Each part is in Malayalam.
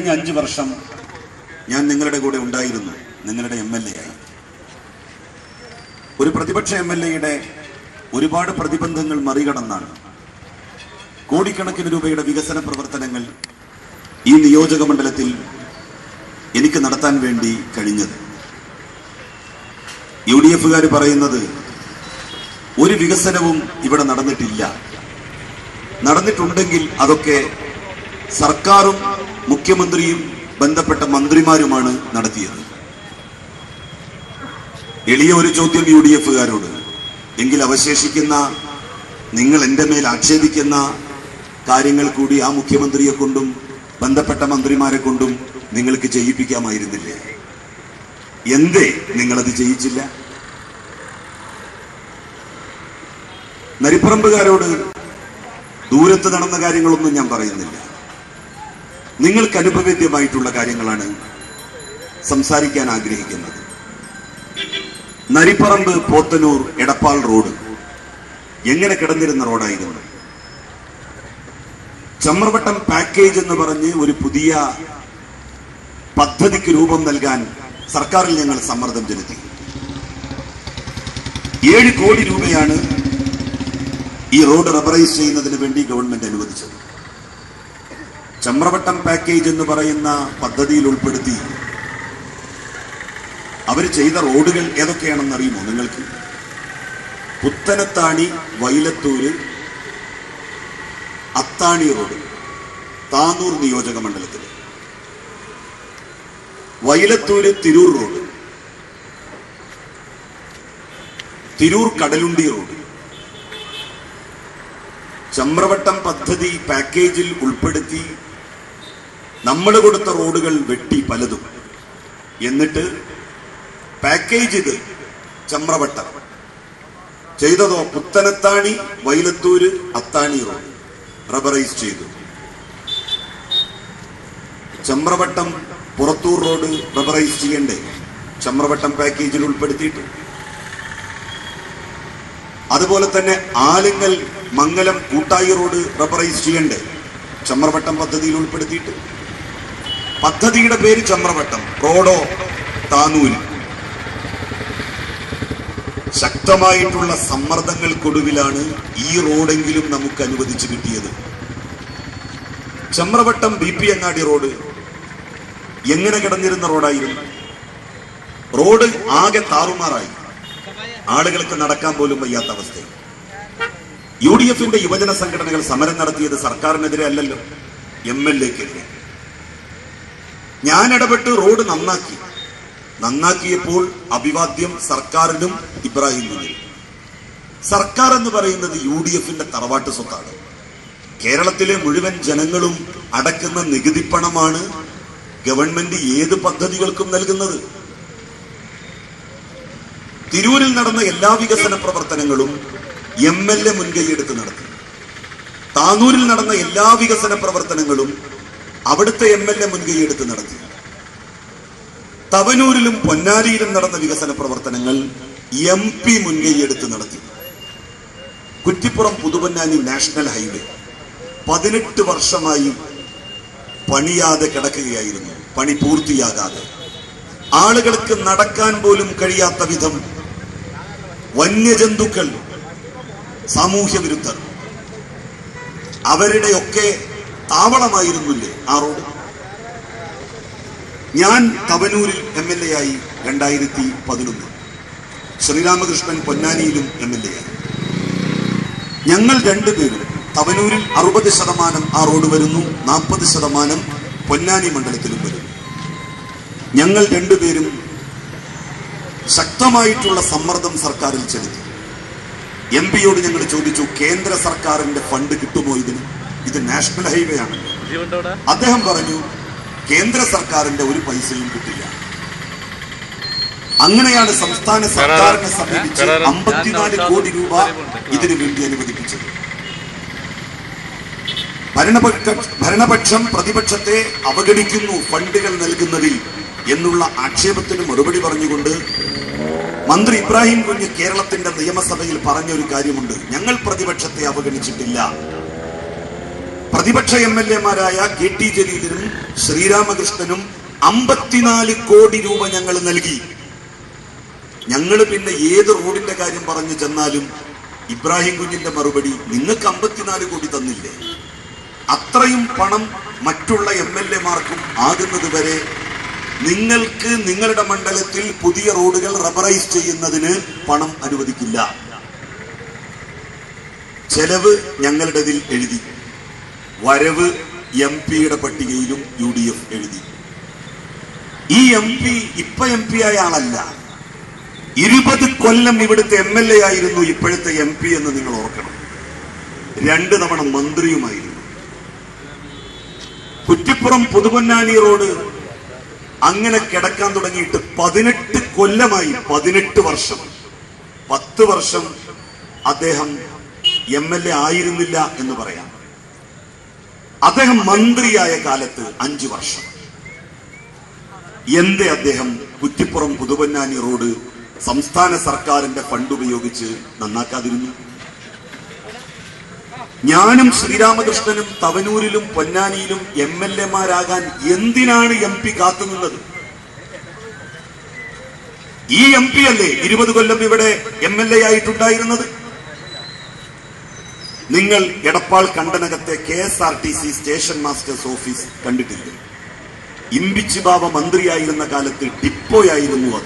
5 വർഷം ഞാൻ നിങ്ങളുടെ കൂടെ ഉണ്ടായിരുന്നു, നിങ്ങളുടെ MLA ആയി. ഒരു പ്രതിപക്ഷ MLA-യുടെ ഒരുപാട് പ്രതിബന്ധങ്ങൾ മറികടന്നാണ് കോടിക്കണക്കിന് രൂപയുടെ വികസന പ്രവർത്തനങ്ങൾ ഈ നിയോജക മണ്ഡലത്തിൽ എനിക്ക് നടത്താൻ വേണ്ടി കഴിഞ്ഞത്. UDF-കാർ പറയുന്നത് ഒരു വികസനവും ഇവിടെ നടന്നിട്ടില്ല, നടന്നിട്ടുണ്ടെങ്കിൽ അതൊക്കെ സർക്കാരും മുഖ്യമന്ത്രിയും ബന്ധപ്പെട്ട മന്ത്രിമാരുമാണ് നടത്തിയത്. എളിയ ഒരു ചോദ്യം UDF-കാരോട്, എങ്കിൽ അവശേഷിക്കുന്ന നിങ്ങൾ എൻ്റെ മേൽ ആക്ഷേപിക്കുന്ന കാര്യങ്ങൾ കൂടി ആ മുഖ്യമന്ത്രിയെ കൊണ്ടും ബന്ധപ്പെട്ട മന്ത്രിമാരെ കൊണ്ടും നിങ്ങൾക്ക് ചെയ്യിപ്പിക്കാമായിരുന്നില്ലേ? എന്തേ നിങ്ങളത് ചെയ്യിച്ചില്ല? നരിപ്പറമ്പുകാരോട് ദൂരത്ത് നടന്ന കാര്യങ്ങളൊന്നും ഞാൻ പറയുന്നില്ല, നിങ്ങൾക്ക് അനുഭവേദ്യമായിട്ടുള്ള കാര്യങ്ങളാണ് സംസാരിക്കാൻ ആഗ്രഹിക്കുന്നത്. നരിപ്പറമ്പ് പോത്തനൂർ എടപ്പാൾ റോഡ് എങ്ങനെ കിടന്നിരുന്ന റോഡായിരുന്നു. ചമ്രവട്ടം പാക്കേജ് എന്ന് പറഞ്ഞ് ഒരു പുതിയ പദ്ധതിക്ക് രൂപം നൽകാൻ സർക്കാരിൽ ഞങ്ങൾ സമ്മർദ്ദം ചെലുത്തി. 7 കോടി രൂപയാണ് ഈ റോഡ് റബ്ബറൈസ് ചെയ്യുന്നതിന് വേണ്ടി ഗവൺമെന്റ് അനുവദിച്ചത്. ചമ്രവട്ടം പാക്കേജ് എന്ന് പറയുന്ന പദ്ധതിയിൽ ഉൾപ്പെടുത്തി അവർ ചെയ്ത റോഡുകൾ ഏതൊക്കെയാണെന്ന് അറിയുമോ നിങ്ങൾക്ക്? പുത്തനത്താണി വൈലത്തൂര് അത്താണി റോഡ്, താനൂർ നിയോജക മണ്ഡലത്തിൽ. Vailathur Tirur road, Tirur Kadalundi road. ചമ്രവട്ടം പദ്ധതി പാക്കേജിൽ ഉൾപ്പെടുത്തി നമ്മൾ കൊടുത്ത റോഡുകൾ വെട്ടി പലതും. എന്നിട്ട് പാക്കേജ് ഇത് ചമ്രവട്ടം ചെയ്തതോ പുത്തനത്താണി വൈലത്തൂര് അത്താണി റോഡ് റബ്ബറൈസ് ചെയ്തു. ചമ്രവട്ടം പുറത്തൂർ റോഡ് റബ്ബറൈസ് ചെയ്യണ്ടേ? ചമ്രവട്ടം പാക്കേജിൽ ഉൾപ്പെടുത്തിയിട്ട്. അതുപോലെ തന്നെ ആലിങ്ങൽ മംഗലം കൂട്ടായി റോഡ് റബ്ബറൈസ് ചെയ്യണ്ടേ? ചമ്രവട്ടം പദ്ധതിയിൽ ഉൾപ്പെടുത്തിയിട്ട്. പദ്ധതിയുടെ പേര് ചമ്രവട്ടം, റോഡോ താനൂര്. ശക്തമായിട്ടുള്ള സമ്മർദ്ദങ്ങൾക്കൊടുവിലാണ് ഈ റോഡെങ്കിലും നമുക്ക് അനുവദിച്ചു കിട്ടിയത്. ചമ്രവട്ടം BP അങ്ങാടി റോഡ് എങ്ങനെ കിടന്നിരുന്ന റോഡായിരുന്നു. റോഡ് ആകെ താറുമാറായി, ആളുകൾക്ക് നടക്കാൻ പോലും വയ്യാത്ത അവസ്ഥയിൽ. UDF-ന്റെ യുവജന സംഘടനകൾ സമരം നടത്തിയത് സർക്കാരിനെതിരെ അല്ലല്ലോ, MLA-ക്കെതിരെ. ഞാൻ ഇടപെട്ട് റോഡ് നന്നാക്കിയപ്പോൾ അഭിവാദ്യം സർക്കാരിനും ഇബ്രാഹിം കുഞ്ഞിനും. സർക്കാർ എന്ന് പറയുന്നത് UDF-ന്റെ തറവാട്ട് സ്വത്താണ്. കേരളത്തിലെ മുഴുവൻ ജനങ്ങളും അടക്കുന്ന നികുതിപ്പണമാണ് ഗവൺമെന്റ് ഏത് പദ്ധതികൾക്കും നൽകുന്നത്. തിരൂരിൽ നടന്ന എല്ലാ വികസന പ്രവർത്തനങ്ങളും MLA മുൻകൈയെടുത്ത് നടത്തി. താനൂരിൽ നടന്ന എല്ലാ വികസന പ്രവർത്തനങ്ങളും അവിടുത്തെ MLA മുൻകൈയെടുത്ത് നടത്തി. തവനൂരിലും പൊന്നാരിയിലും നടന്ന വികസന പ്രവർത്തനങ്ങൾ MP മുൻകൈയെടുത്ത് നടത്തി. കുറ്റിപ്പുറം പുതുപൊന്നാനി നാഷണൽ ഹൈവേ 18 വർഷമായി പണിയാതെ കിടക്കുകയായിരുന്നു, പണി പൂർത്തിയാകാതെ. ആളുകൾക്ക് നടക്കാൻ പോലും കഴിയാത്ത വിധം വന്യജന്തുക്കൾ, സാമൂഹ്യ വിരുദ്ധർ, അവരുടെയൊക്കെ താവളമായിരുന്നില്ലേ ആ റോഡ്. ഞാൻ തവനൂരിൽ MLA ആയി 2011. ശ്രീരാമകൃഷ്ണൻ പൊന്നാനിയിലും MLA ആയി. ഞങ്ങൾ രണ്ടുപേരും തവനൂരിൽ 60% ആ റോഡ് വരുന്നു, 40% പൊന്നാനി മണ്ഡലത്തിലും വരുന്നു. ഞങ്ങൾ രണ്ടുപേരും ശക്തമായിട്ടുള്ള സമ്മർദ്ദം സർക്കാരിൽ ചെലുത്തി. MP-യോട് ഞങ്ങൾ ചോദിച്ചു, കേന്ദ്ര സർക്കാരിന്റെ ഫണ്ട് കിട്ടുമോ ഇതിന്? ഇത് നാഷണൽ ഹൈവേ ആണ്. അദ്ദേഹം പറഞ്ഞു, കേന്ദ്ര സർക്കാരിന്റെ ഒരു പൈസയും കിട്ടില്ല. അങ്ങനെയാണ് സംസ്ഥാന സർക്കാരിനെ സമീപിച്ച് 54 കോടി രൂപ ഇതിനു വേണ്ടി അനുവദിപ്പിച്ചത്. ഭരണപക്ഷം പ്രതിപക്ഷത്തെ അവഗണിക്കുന്നു ഫണ്ടുകൾ നൽകുന്നതിൽ എന്നുള്ള ആക്ഷേപത്തിന് മറുപടി പറഞ്ഞുകൊണ്ട് മന്ത്രി ഇബ്രാഹിം കുഞ്ഞ് കേരളത്തിന്റെ നിയമസഭയിൽ പറഞ്ഞൊരു കാര്യമുണ്ട്, ഞങ്ങൾ പ്രതിപക്ഷത്തെ അവഗണിച്ചിട്ടില്ല. പ്രതിപക്ഷ MLA-മാരായ KT ജലീലിനും ശ്രീരാമകൃഷ്ണനും 54 കോടി രൂപ ഞങ്ങൾ നൽകി. ഞങ്ങൾ പിന്നെ ഏത് റോഡിന്റെ കാര്യം പറഞ്ഞു ചെന്നാലും ഇബ്രാഹിം കുഞ്ഞിന്റെ മറുപടി, നിങ്ങൾക്ക് 54 കോടി തന്നില്ലേ? അത്രയും പണം മറ്റുള്ള MLA-മാർക്കും ആകുന്നത് വരെ നിങ്ങൾക്ക് നിങ്ങളുടെ മണ്ഡലത്തിൽ പുതിയ റോഡുകൾ റബ്ബറൈസ് ചെയ്യുന്നതിന് പണം അനുവദിക്കില്ല. ചെലവ് ഞങ്ങളുടേതിൽ എഴുതി, വരവ് MP-യുടെ പട്ടികയിലും UDF എഴുതി. ഈ MP ഇപ്പൊ MP ആയ ആളല്ല, 20 കൊല്ലം ഇവിടുത്തെ MLA ആയിരുന്നു ഇപ്പോഴത്തെ MP എന്ന് നിങ്ങൾ ഓർക്കണം. 2 തവണ മന്ത്രിയുമായിരുന്നു. കുറ്റിപ്പുറം പുതുപൊന്നാനി റോഡ് അങ്ങനെ കിടക്കാൻ തുടങ്ങിയിട്ട് 18 കൊല്ലമായി. 18 വർഷം, 10 വർഷം അദ്ദേഹം MLA ആയിരുന്നില്ല എന്ന് പറയാം. അദ്ദേഹം മന്ത്രിയായ കാലത്ത് 5 വർഷം. എന്തേ അദ്ദേഹം കുറ്റിപ്പുറം പുതുപൊന്നാനി റോഡ് സംസ്ഥാന സർക്കാരിന്റെ ഫണ്ട് ഉപയോഗിച്ച് നന്നാക്കാതിരുന്നു? ഞാനും ശ്രീരാമകൃഷ്ണനും തവനൂരിലും പൊന്നാനിയിലും MLA-മാരാകാൻ എന്തിനാണ് MP കാത്തുനിന്നത്? ഈ MP അല്ലേ 20 കൊല്ലം ഇവിടെ MLA ആയിട്ടുണ്ടായിരുന്നത്? നിങ്ങൾ എടപ്പാൾ കണ്ടനകത്തെ KSRTC സ്റ്റേഷൻ മാസ്റ്റേഴ്സ് ഓഫീസ് കണ്ടിട്ടില്ലേ? ഇമ്പിച്ചി ബാബ മന്ത്രിയായിരുന്ന കാലത്ത് ഡിപ്പോയായിരുന്നു അത്.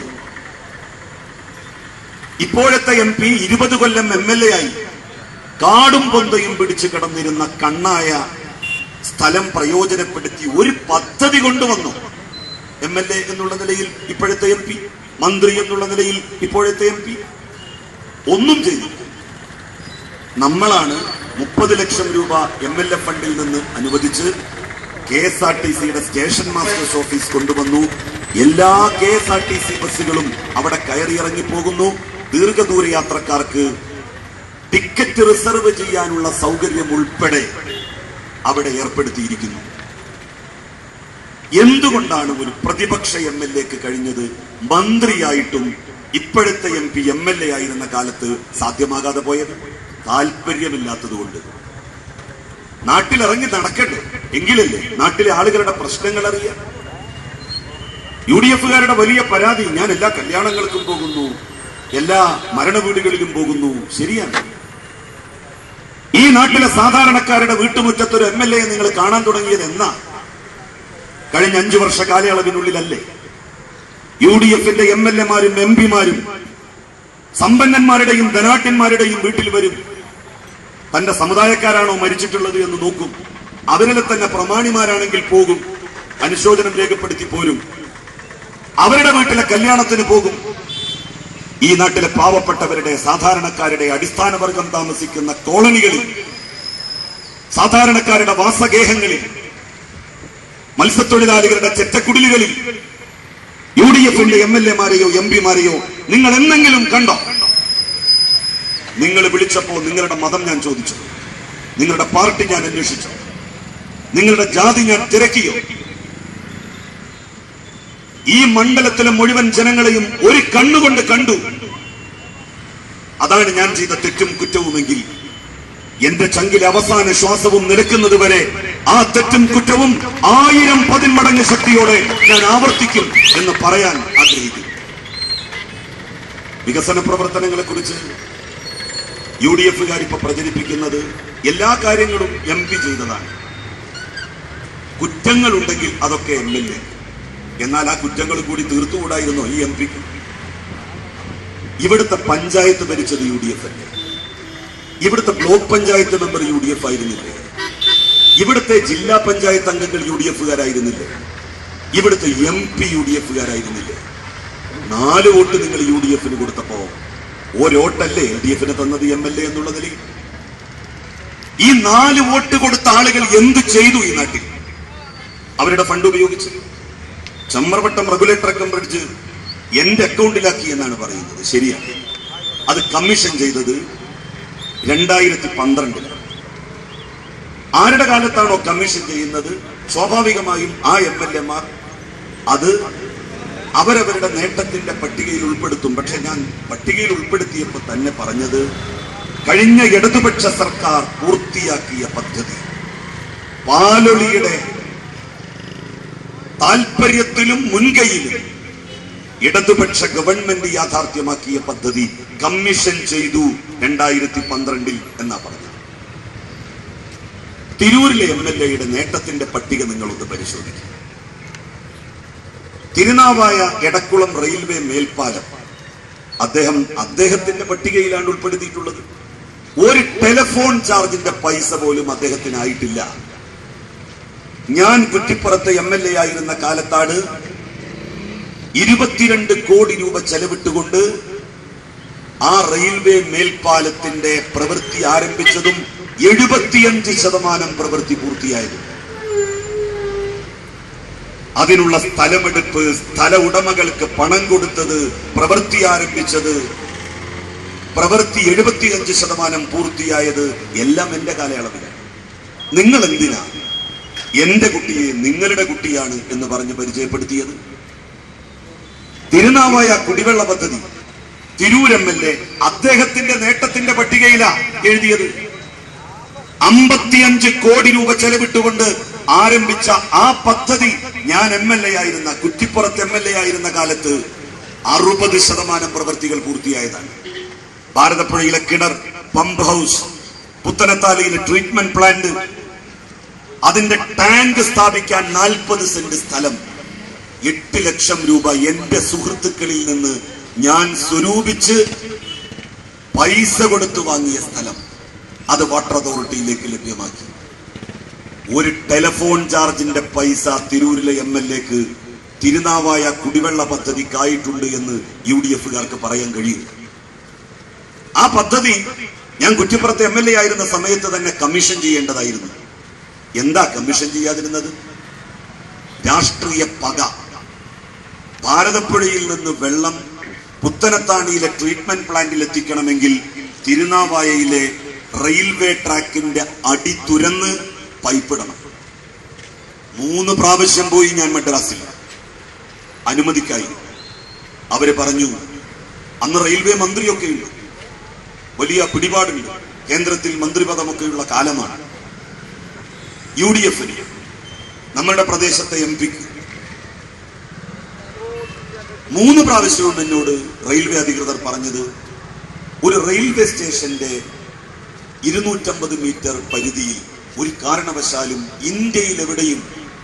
ഇപ്പോഴത്തെ MP 20 കൊല്ലം MLA ആയി. കാടും പൊന്തയും പിടിച്ചു കിടന്നിരുന്ന കണ്ണായ സ്ഥലം പ്രയോജനപ്പെടുത്തി ഒരു പദ്ധതി കൊണ്ടുവന്നു. MLA എന്നുള്ള നിലയിൽ ഇപ്പോഴത്തെ MP, മന്ത്രി എന്നുള്ള നിലയിൽ ഇപ്പോഴത്തെ MP ഒന്നും ചെയ്തു. നമ്മളാണ് 30 ലക്ഷം രൂപ MLA ഫണ്ടിൽ നിന്ന് അനുവദിച്ച് KSRTC-യുടെ സ്റ്റേഷൻ മാസ്റ്റേഴ്സ് ഓഫീസ് കൊണ്ടുവന്നു. എല്ലാ KSRTC ബസ്സുകളും അവിടെ കയറിയിറങ്ങി പോകുന്നു. ദീർഘദൂര യാത്രക്കാർക്ക് ടിക്കറ്റ് റിസർവ് ചെയ്യാനുള്ള സൗകര്യം ഉൾപ്പെടെ അവിടെ ഏർപ്പെടുത്തിയിരിക്കുന്നു. എന്തുകൊണ്ടാണ് ഒരു പ്രതിപക്ഷ MLA-ക്ക് കഴിഞ്ഞത് മന്ത്രിയായിട്ടും ഇപ്പോഴത്തെ MP MLA ആയിരുന്ന കാലത്ത് സാധ്യമാകാതെ പോയത്? താല്പര്യമില്ലാത്തതുകൊണ്ട്. നാട്ടിലിറങ്ങി നടക്കട്ടെ, എങ്കിലല്ലേ നാട്ടിലെ ആളുകളുടെ പ്രശ്നങ്ങൾ അറിയാം. UDF-കാരുടെ വലിയ പരാതി, ഞാൻ എല്ലാ കല്യാണങ്ങൾക്കും പോകുന്നു, എല്ലാ മരണവീടുകളിലും പോകുന്നു. ശരിയാണ്. ഈ നാട്ടിലെ സാധാരണക്കാരുടെ വീട്ടുമുറ്റത്തൊരു MLA നിങ്ങൾ കാണാൻ തുടങ്ങിയത് എന്നാ? കഴിഞ്ഞ 5 വർഷ കാലയളവിനുള്ളിലല്ലേ? UDF-ന്റെ MLA-മാരും MP-മാരും സമ്പന്നന്മാരുടെയും ധനാട്യന്മാരുടെയും വീട്ടിൽ വരും. തന്റെ സമുദായക്കാരാണോ മരിച്ചിട്ടുള്ളത് എന്ന് നോക്കും. അവരിലെ തന്നെ പ്രമാണിമാരാണെങ്കിൽ പോകും, അനുശോചനം രേഖപ്പെടുത്തി പോരും. അവരുടെ വീട്ടിലെ കല്യാണത്തിന് പോകും. ഈ നാട്ടിലെ പാവപ്പെട്ടവരുടെ, സാധാരണക്കാരുടെ, അടിസ്ഥാന വർഗം താമസിക്കുന്ന കോളനികളിൽ, സാധാരണക്കാരുടെ വാസഗേഹങ്ങളിൽ, മത്സ്യത്തൊഴിലാളികളുടെ ചെറ്റക്കുടിലുകളിൽ UDF-ന്റെ MLA-മാരെയോ MP-മാരെയോ നിങ്ങൾ എന്തെങ്കിലും കണ്ടോ? നിങ്ങൾ വിളിച്ചപ്പോ നിങ്ങളുടെ മതം ഞാൻ ചോദിച്ചു, നിങ്ങളുടെ പാർട്ടി ഞാൻ അന്വേഷിച്ചു, നിങ്ങളുടെ ജാതി ഞാൻ തിരക്കിയോ? ഈ മണ്ഡലത്തിലെ മുഴുവൻ ജനങ്ങളെയും ഒരു കണ്ണുകൊണ്ട് കണ്ടു. അതാണ് ഞാൻ ചെയ്ത തെറ്റും കുറ്റവുമെങ്കിൽ എന്റെ ചങ്കിലെ അവസാന ശ്വാസവും നിലക്കുന്നത് വരെ ആ തെറ്റും കുറ്റവും 1000 പതിന്മടങ്ങ് ശക്തിയോടെ ഞാൻ ആവർത്തിക്കും എന്ന് പറയാൻ ആഗ്രഹിക്കുന്നു. വികസന പ്രവർത്തനങ്ങളെ കുറിച്ച് UDF-കാർ ഇപ്പൊ പ്രചരിപ്പിക്കുന്നത് എല്ലാ കാര്യങ്ങളും MP ചെയ്തതാണ്. കുറ്റങ്ങളുണ്ടെങ്കിൽ അതൊക്കെ MLA. എന്നാൽ ആ കുറ്റങ്ങൾ കൂടി തീർത്തുകൂടായിരുന്നോ ഈ MP-ക്ക്? ഇവിടുത്തെ പഞ്ചായത്ത് ഭരിച്ചത് UDF അല്ലേ? ഇവിടുത്തെ ബ്ലോക്ക് പഞ്ചായത്ത് മെമ്പർ UDF ആയിരുന്നില്ലേ? ഇവിടുത്തെ ജില്ലാ പഞ്ചായത്ത് അംഗങ്ങൾ UDF-കാരായിരുന്നില്ലേ? ഇവിടുത്തെ MP UDF-കാരായിരുന്നില്ലേ? 4 വോട്ട് നിങ്ങൾ UDF-ന് കൊടുത്തപ്പോ ഒരോട്ടല്ലേ LDF-ന് തന്നത് MLA എന്നുള്ള നിലയിൽ? ഈ 4 വോട്ട് കൊടുത്ത ആളുകൾ എന്ത് ചെയ്തു ഈ നാട്ടിൽ? അവരുടെ ഫണ്ട് ഉപയോഗിച്ച് ചമ്രവട്ടം റെഗുലേറ്റർ കം ബ്രിഡ്ജ് എന്റെ അക്കൗണ്ടിലാക്കി എന്നാണ് പറയുന്നത്. ശരിയാണ്. അത് കമ്മീഷൻ ചെയ്തത് 2012. ആരുടെ കാലത്താണോ കമ്മീഷൻ ചെയ്യുന്നത് സ്വാഭാവികമായും ആ MLA-മാർ അത് അവരവരുടെ നേട്ടത്തിന്റെ പട്ടികയിൽ ഉൾപ്പെടുത്തും. പക്ഷെ ഞാൻ പട്ടികയിൽ ഉൾപ്പെടുത്തിയപ്പോൾ തന്നെ പറഞ്ഞത് കഴിഞ്ഞ ഇടതുപക്ഷ സർക്കാർ പൂർത്തിയാക്കിയ പദ്ധതി പാലൊളിയുടെ താൽപര്യത്തിലും മുൻകൈയിലും ഇടതുപക്ഷ ഗവൺമെന്റ് യാഥാർത്ഥ്യമാക്കിയ പദ്ധതി കമ്മീഷൻ ചെയ്തു 2012 എന്നാ പറഞ്ഞത്. തിരൂരിലെ MLA-യുടെ നേട്ടത്തിന്റെ പട്ടിക നിങ്ങളൊന്ന് പരിശോധിക്കുക. തിരുനാവായ എടക്കുളം റെയിൽവേ മേൽപ്പാലം അദ്ദേഹത്തിന്റെ പട്ടികയിലാണ് ഉൾപ്പെടുത്തിയിട്ടുള്ളത്. ഒരു ടെലിഫോൺ ചാർജിന്റെ പൈസ പോലും അദ്ദേഹത്തിനായിട്ടില്ല. ഞാൻ കുറ്റിപ്പുറത്തെ MLA ആയിരുന്ന കാലത്താണ് 22 കോടി രൂപ ചെലവിട്ടുകൊണ്ട് ആ റെയിൽവേ മേൽപ്പാലത്തിന്റെ പ്രവൃത്തി ആരംഭിച്ചതും 75% പ്രവൃത്തി പൂർത്തിയായതും. അതിനുള്ള സ്ഥലമെടുപ്പ്, സ്ഥല ഉടമകൾക്ക് പണം കൊടുത്തത്, പ്രവൃത്തി ആരംഭിച്ചത്, പ്രവൃത്തി 75% പൂർത്തിയായത് എല്ലാം എന്റെ കാലയളവിലാണ്. നിങ്ങൾ എന്തിനാ എന്റെ കുട്ടിയെ നിങ്ങളുടെ കുട്ടിയാണ് എന്ന് പറഞ്ഞ് പരിചയപ്പെടുത്തിയത്? തിരുനാവായ കുടിവെള്ള പദ്ധതി തിരൂർ MLA അദ്ദേഹത്തിന്റെ നേട്ടത്തിന്റെ പട്ടികയിലാ എഴുതിയത്. 55 കോടി രൂപ ചെലവിട്ടുകൊണ്ട് ആരംഭിച്ച ആ പദ്ധതി ഞാൻ MLA ആയിരുന്ന, കുറ്റിപ്പുറത്ത് MLA ആയിരുന്ന കാലത്ത് 60% പ്രവൃത്തികൾ പൂർത്തിയായതാണ്. ഭാരതപ്പുഴയിലെ കിണർ, പമ്പ് ഹൗസ്, പുത്തനത്താലിയിലെ ട്രീറ്റ്മെന്റ് പ്ലാന്റ്, അതിന്റെ ടാങ്ക് സ്ഥാപിക്കാൻ 40 സെന്റ് സ്ഥലം, 8 ലക്ഷം രൂപ എന്റെ സുഹൃത്തുക്കളിൽ നിന്ന് ഞാൻ സ്വരൂപിച്ച് പൈസ കൊടുത്തു വാങ്ങിയ സ്ഥലം, അത് വാട്ടർ അതോറിറ്റിയിലേക്ക് ലഭ്യമാക്കി. ഒരു ടെലിഫോൺ ചാർജിന്റെ പൈസ തിരൂരിലെ MLA-ക്ക് തിരുനാവായ കുടിവെള്ള പദ്ധതിക്കായിട്ടുണ്ട് എന്ന് UDF-കാർക്ക് പറയാൻ കഴിയും. ആ പദ്ധതി ഞാൻ കുറ്റിപ്പുറത്തെ MLA ആയിരുന്ന സമയത്ത് തന്നെ കമ്മീഷൻ ചെയ്യേണ്ടതായിരുന്നു. എന്താ കമ്മീഷൻ ചെയ്യാതിരുന്നത്? രാഷ്ട്രീയ പക. ഭാരതപ്പുഴയിൽ നിന്ന് വെള്ളം പുത്തനത്താണിയിലെ ട്രീറ്റ്മെന്റ് പ്ലാന്റിൽ എത്തിക്കണമെങ്കിൽ തിരുനാവായയിലെ റെയിൽവേ ട്രാക്കിന്റെ അടി തുരന്ന് പൈപ്പിടണം. 3 പ്രാവശ്യം പോയി ഞാൻ മദ്രാസിൽ അനുമതിക്കായി. അവര് പറഞ്ഞു, അന്ന് റെയിൽവേ മന്ത്രിയൊക്കെയുണ്ട്, വലിയ പിടിപാടുണ്ട്, കേന്ദ്രത്തിൽ മന്ത്രിപദമൊക്കെയുള്ള കാലമാണ്. UDF-ന് നമ്മുടെ പ്രദേശത്തെ MP-ക്ക് 3 പ്രാവശ്യവും എന്നോട് റെയിൽവേ അധികൃതർ പറഞ്ഞത്, ഒരു റെയിൽവേ സ്റ്റേഷന്റെ 250 മീറ്റർ പരിധിയിൽ ഒരു കാരണവശാലും ഇന്ത്യയിൽ എവിടെയും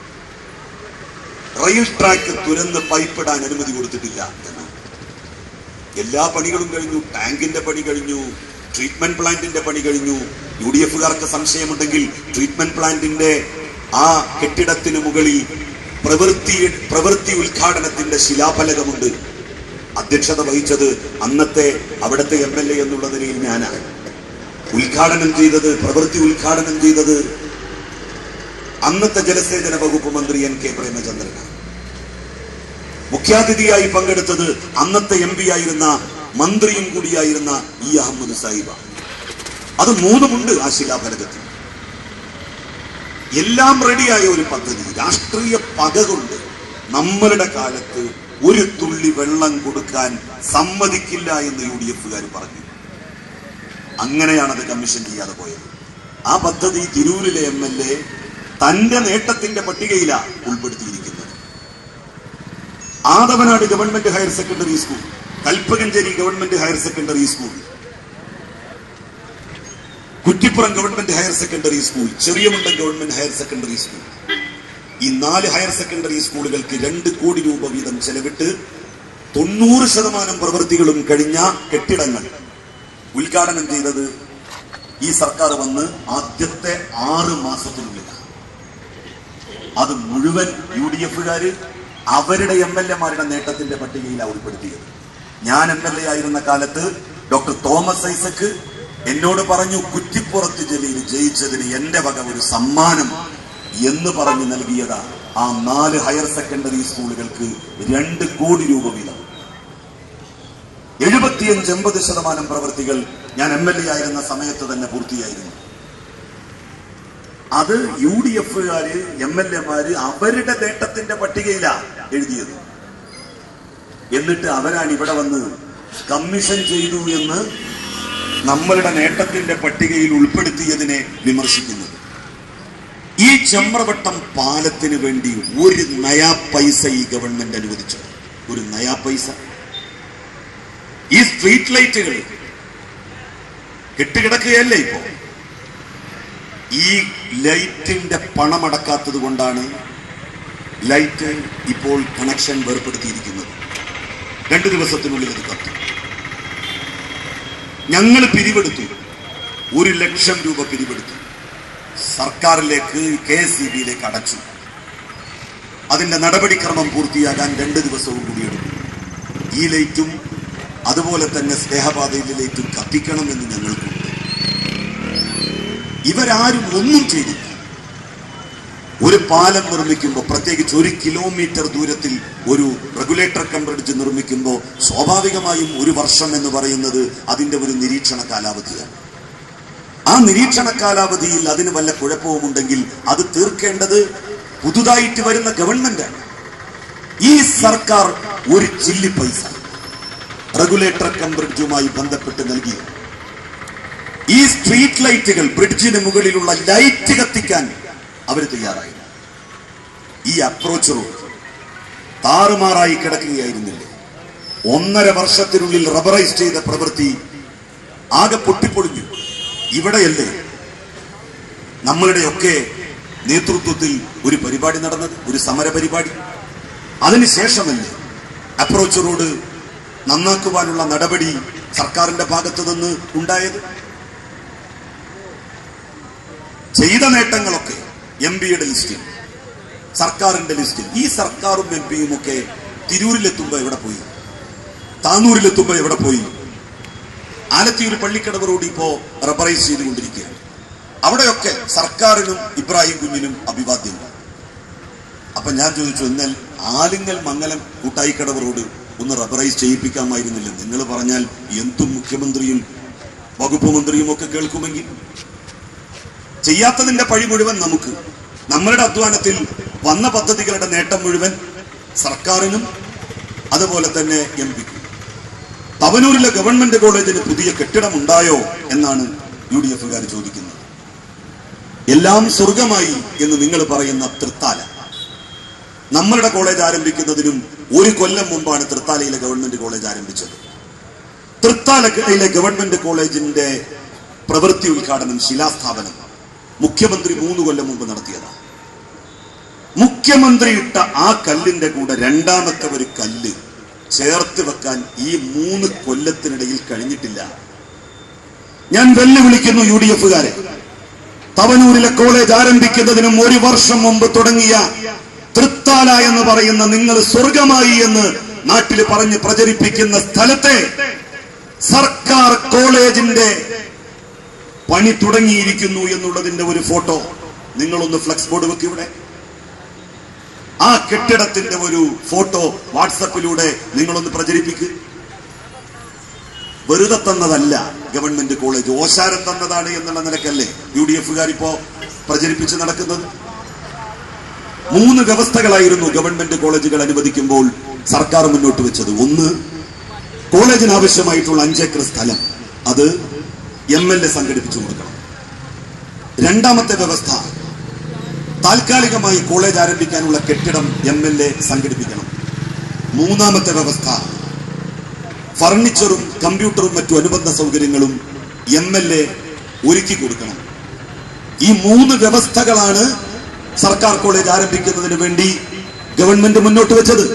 റെയിൽ ട്രാക്ക് തുരന്ന് പൈപ്പിടാൻ അനുമതി കൊടുത്തിട്ടില്ല എന്ന്. എല്ലാ പണികളും കഴിഞ്ഞു, ടാങ്കിന്റെ പണി കഴിഞ്ഞു, ട്രീറ്റ്മെന്റ് പ്ലാന്റിന്റെ പണി കഴിഞ്ഞു. UDF-കാർക്ക് സംശയമുണ്ടെങ്കിൽ ട്രീറ്റ്മെന്റ് പ്ലാന്റിന്റെ ആ കെട്ടിടത്തിന് മുകളിൽ പ്രവൃത്തി ഉദ്ഘാടനത്തിന്റെ ശിലാഫലകമുണ്ട്. അധ്യക്ഷത വഹിച്ചത് അന്നത്തെ അവിടുത്തെ MLA എന്നുള്ള നിലയിൽ ഞാനാണ്. പ്രവൃത്തി ഉദ്ഘാടനം ചെയ്തത് അന്നത്തെ ജലസേചന വകുപ്പ് മന്ത്രി NK പ്രേമചന്ദ്രനാണ്. മുഖ്യാതിഥിയായി പങ്കെടുത്തത് അന്നത്തെ MP ആയിരുന്ന, മന്ത്രിയും കൂടിയായിരുന്ന E. അഹമ്മദ് സാഹിബ. അത് 3 ആ ശിലാഫലകത്തിൽ. എല്ലാം റെഡിയായ ഒരു പദ്ധതി. രാഷ്ട്രീയ പക കൊണ്ട് നമ്മളുടെ കാലത്ത് ഒരു തുള്ളി വെള്ളം കൊടുക്കാൻ സമ്മതിക്കില്ല എന്ന് UDF-കാർ പറഞ്ഞു. അങ്ങനെയാണത് കമ്മീഷൻ ചെയ്യാതെ പോയത്. ആ പദ്ധതി തിരൂരിലെ MLA തന്റെ നേട്ടത്തിന്റെ പട്ടികയിലാണ് ഉൾപ്പെടുത്തിയിരിക്കുന്നത്. Athavanad government higher secondary school, Kalpakanchery government higher secondary school, Kuttippuram government higher secondary school, Cheriyamundam government higher secondary school, ഈ 4 ഹയർ സെക്കൻഡറി സ്കൂളുകൾക്ക് 2 കോടി രൂപ വീതം ചെലവിട്ട് 90% പ്രവൃത്തികളും കഴിഞ്ഞ കെട്ടിടങ്ങൾ ഉദ്ഘാടനം ചെയ്തത് ഈ സർക്കാർ വന്ന് ആദ്യത്തെ 6 മാസത്തിനുള്ളിലാണ്. അത് മുഴുവൻ UDF-കാര് അവരുടെ MLA-മാരുടെ നേട്ടത്തിന്റെ പട്ടികയിലാണ് ഉൾപ്പെടുത്തിയത്. ഞാൻ MLA ആയിരുന്ന കാലത്ത് ഡോക്ടർ തോമസ് ഐസക് എന്നോട് പറഞ്ഞു, കുറ്റിപ്പുറത്ത് ജില്ലയിൽ ജയിച്ചതിന് എന്റെ വക ഒരു സമ്മാനം എന്ന് പറഞ്ഞു നൽകിയതാ ആ 4 ഹയർ സെക്കൻഡറി സ്കൂളുകൾക്ക് 2 കോടി രൂപ വീതം. 75-80% പ്രവൃത്തികൾ ഞാൻ MLA ആയിരുന്ന സമയത്ത് തന്നെ പൂർത്തിയായിരുന്നു. അത് UDF-കാര് MLA-മാര് അവരുടെ നേട്ടത്തിന്റെ പട്ടികയിലാണ് എഴുതിയത്. എന്നിട്ട് അവരാണ് ഇവിടെ വന്ന് കമ്മീഷൻ ചെയ്തു എന്ന് നമ്മളുടെ നേട്ടത്തിന്റെ പട്ടികയിൽ ഉൾപ്പെടുത്തിയതിനെ വിമർശിക്കുന്നത്. ഈ ചമ്രവട്ടം പാലത്തിന് വേണ്ടി ഒരു നയാ പൈസ ഈ ഗവൺമെന്റ് അനുവദിച്ചു. ഒരു നയാ പൈസ. ഈ സ്ട്രീറ്റ് ലൈറ്റുകൾ കെട്ടുകിടക്കുകയല്ലേ ഇപ്പോ. ഈ ലൈറ്റിന്റെ പണമടക്കാത്തത് കൊണ്ടാണ് ലൈറ്റ് ഇപ്പോൾ കണക്ഷൻ വേർപ്പെടുത്തിയിരിക്കുന്നത്. 2 ദിവസത്തിനുള്ളിൽ ഇത് കത്തും. ഞങ്ങൾ പിരിവെടുത്തു, 1 ലക്ഷം രൂപ പിരിവെടുത്തു. സർക്കാരിലേക്ക് KSEB-യിലേക്ക് അടച്ചു. അതിന്റെ നടപടിക്രമം പൂർത്തിയാകാൻ 2 ദിവസവും കൂടി എടുക്കും. ഈ ലൈറ്റും അതുപോലെ തന്നെ സ്നേഹപാതയിലെ ലൈറ്റും കത്തിക്കണമെന്ന് ഞങ്ങൾക്കുണ്ട്. ഇവരാരും ഒന്നും ചെയ്തില്ല. ഒരു പാലം നിർമ്മിക്കുമ്പോൾ, പ്രത്യേകിച്ച് 1 കിലോമീറ്റർ ദൂരത്തിൽ ഒരു റെഗുലേറ്റർ കം ബ്രിഡ്ജ് നിർമ്മിക്കുമ്പോൾ സ്വാഭാവികമായും 1 വർഷം എന്ന് പറയുന്നത് അതിന്റെ ഒരു നിരീക്ഷണ കാലാവധിയാണ്. ആ നിരീക്ഷണ കാലാവധിയിൽ അതിന് വല്ല കുഴപ്പവുമുണ്ടെങ്കിൽ അത് തീർക്കേണ്ടത് പുതുതായിട്ട് വരുന്ന ഗവൺമെന്റാണ്. ഈ സർക്കാർ ഒരു ചില്ലി പൈസ റെഗുലേറ്റർ കം ബ്രിഡ്ജുമായി ബന്ധപ്പെട്ട് നൽകി. ഈ സ്ട്രീറ്റ് ലൈറ്റുകൾ, ബ്രിഡ്ജിന് മുകളിലുള്ള ലൈറ്റ് കത്തിക്കാൻ അവർ തയ്യാറായി. ഈ അപ്രോച്ച് റോഡ് താറുമാറായി കിടക്കുകയായിരുന്നില്ലേ? 1.5 വർഷത്തിനുള്ളിൽ റബ്ബറൈസ് ചെയ്ത പ്രവൃത്തി ആകെ പൊട്ടിപ്പൊളിഞ്ഞു. ഇവിടെയല്ലേ നമ്മളുടെയൊക്കെ നേതൃത്വത്തിൽ ഒരു പരിപാടി നടന്നത്, ഒരു സമര പരിപാടി. അതിനുശേഷമല്ലേ അപ്രോച്ച് റോഡ് നന്നാക്കുവാനുള്ള നടപടി സർക്കാരിന്റെ ഭാഗത്ത് നിന്ന് ഉണ്ടായത്. ചെയ്ത നേട്ടങ്ങളൊക്കെ MP-യുടെ ലിസ്റ്റിൽ, സർക്കാരിന്റെ ലിസ്റ്റിൽ. ഈ സർക്കാരും MP-യും ഒക്കെ തിരൂരിലെത്തുമ്പോ എവിടെ പോയി? താന്നൂരിലെത്തുമ്പോ എവിടെ പോയി? ആലത്തിയൂർ പള്ളിക്കടവ് റോഡ് ഇപ്പോ റബ്ബറൈസ് ചെയ്തുകൊണ്ടിരിക്കുകയാണ്. അവിടെയൊക്കെ സർക്കാരിനും ഇബ്രാഹിം കുഞ്ഞിനും അഭിവാദ്യങ്ങൾ. അപ്പൊ ഞാൻ ചോദിച്ചു, എന്നാൽ ആലിങ്ങൽ മംഗലം കൂട്ടായിക്കടവ് റോഡ് ഒന്ന് റബ്ബറൈസ് ചെയ്യിപ്പിക്കാമായിരുന്നില്ല? നിങ്ങൾ പറഞ്ഞാൽ എന്തും മുഖ്യമന്ത്രിയും വകുപ്പ് മന്ത്രിയും ഒക്കെ കേൾക്കുമെങ്കിൽ. ചെയ്യാത്തതിന്റെ പഴി മുഴുവൻ നമുക്ക്, നമ്മളുടെ അധ്വാനത്തിൽ വന്ന പദ്ധതികളുടെ നേട്ടം മുഴുവൻ സർക്കാരിനും അതുപോലെ തന്നെ MP-ക്കും. തവനൂരിലെ ഗവൺമെന്റ് കോളേജിന് പുതിയ കെട്ടിടമുണ്ടായോ എന്നാണ് UDF-കാർ ചോദിക്കുന്നത്. എല്ലാം സ്വർഗമായി എന്ന് നിങ്ങൾ പറയുന്ന തൃത്താല, നമ്മളുടെ കോളേജ് ആരംഭിക്കുന്നതിനും 1 കൊല്ലം മുമ്പാണ് തൃത്താലയിലെ ഗവൺമെന്റ് കോളേജ് ആരംഭിച്ചത്. തൃത്താലയിലെ ഗവൺമെന്റ് കോളേജിന്റെ പ്രവൃത്തി ഉദ്ഘാടനം, ശിലാസ്ഥാപനം മുഖ്യമന്ത്രി 3 കൊല്ലം മുമ്പ് നടത്തിയതാണ്. മുഖ്യമന്ത്രി ഇട്ട ആ കല്ലിന്റെ കൂടെ രണ്ടാമത്തെ ഒരു കല്ല് ചേർത്ത് വെക്കാൻ ഈ 3 കൊല്ലത്തിനിടയിൽ കഴിഞ്ഞിട്ടില്ല. ഞാൻ വെല്ലുവിളിക്കുന്നു UDF-കാരെ. തവനൂരിലെ കോളേജ് ആരംഭിക്കുന്നതിനും 1 വർഷം മുമ്പ് തുടങ്ങിയ തൃത്താല എന്ന് പറയുന്ന, നിങ്ങൾ സ്വർഗമായി എന്ന് നാട്ടിൽ പറഞ്ഞ് പ്രചരിപ്പിക്കുന്ന സ്ഥലത്തെ സർക്കാർ കോളേജിന്റെ പണി തുടങ്ങിയിരിക്കുന്നു എന്നുള്ളതിന്റെ ഒരു ഫോട്ടോ നിങ്ങളൊന്ന് ഫ്ലെക്സ് ബോർഡ് വെക്ക്. ഇവിടെ ആ കെട്ടിടത്തിന്റെ ഒരു ഫോട്ടോ വാട്സപ്പിലൂടെ നിങ്ങളൊന്ന് പ്രചരിപ്പിക്കുക. വെറുതെ തന്നതല്ല ഗവൺമെന്റ് കോളേജ്, ഓശാരം തന്നതാണ് എന്നുള്ള നിലക്കല്ലേ UDF-കാർ ഇപ്പോ പ്രചരിപ്പിച്ച് നടക്കുന്നത്. 3 വ്യവസ്ഥകളായിരുന്നു ഗവൺമെന്റ് കോളേജുകൾ അനുവദിക്കുമ്പോൾ സർക്കാർ മുന്നോട്ട് വെച്ചത്. 1, കോളേജിന് ആവശ്യമായിട്ടുള്ള 5 ഏക്കർ സ്ഥലം അത് MLA സംഘടിപ്പിച്ചു കൊടുക്കണം. 2ാമത്തെ വ്യവസ്ഥ, താൽക്കാലികമായി കോളേജ് ആരംഭിക്കാനുള്ള കെട്ടിടം MLA സംഘടിപ്പിക്കണം. 3ാമത്തെ വ്യവസ്ഥ, ഫർണിച്ചറും കമ്പ്യൂട്ടറും മറ്റു അനുബന്ധ സൗകര്യങ്ങളും MLA ഒരുക്കി കൊടുക്കണം. ഈ 3 വ്യവസ്ഥകളാണ് സർക്കാർ കോളേജ് ആരംഭിക്കുന്നതിന് വേണ്ടി ഗവൺമെന്റ് മുന്നോട്ട് വെച്ചത്.